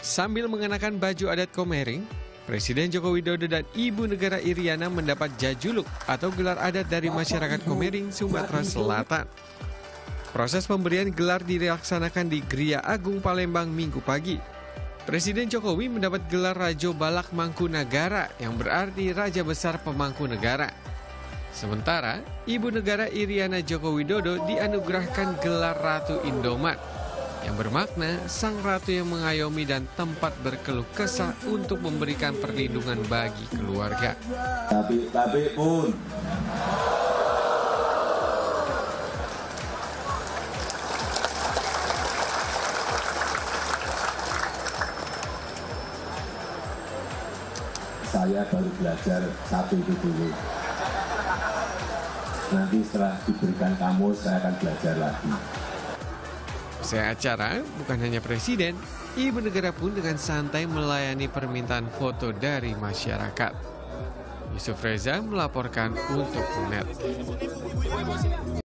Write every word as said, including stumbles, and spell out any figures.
Sambil mengenakan baju adat Komering, Presiden Joko Widodo dan Ibu Negara Iriana mendapat jajuluk atau gelar adat dari masyarakat Komering, Sumatera Selatan. Proses pemberian gelar dilaksanakan di Gria Agung Palembang Minggu pagi. Presiden Jokowi mendapat gelar Rajo Balak Mangkunagara yang berarti Raja Besar Pemangku Negara. Sementara, Ibu Negara Iriana Joko Widodo dianugerahkan gelar Ratu Indomat yang bermakna sang ratu yang mengayomi dan tempat berkeluh kesah untuk memberikan perlindungan bagi keluarga. Tapi, tapi pun saya baru belajar satu itu dulu. Nanti setelah diberikan kamus, saya akan belajar lagi. Usai acara, bukan hanya Presiden, Ibu Negara pun dengan santai melayani permintaan foto dari masyarakat. Yusuf Reza melaporkan untuk Net.